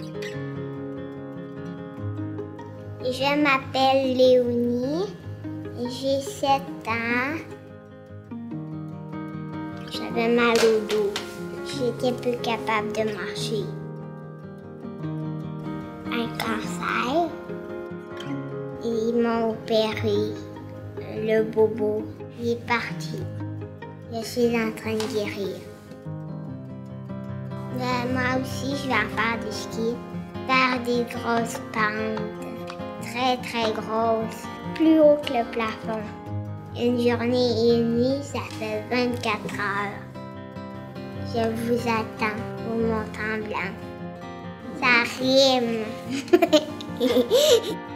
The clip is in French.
Je m'appelle Léonie, j'ai 7 ans. J'avais mal au dos. J'étais plus capable de marcher. Un cancer. Et ils m'ont opéré. Le bobo, il est parti. Je suis en train de guérir. Moi aussi, je vais en faire du ski. Faire des grosses pentes. Très, très grosses. Plus haut que le plafond. Une journée et une nuit, ça fait 24 heures. Je vous attends au Mont-Tremblant. Ça rime.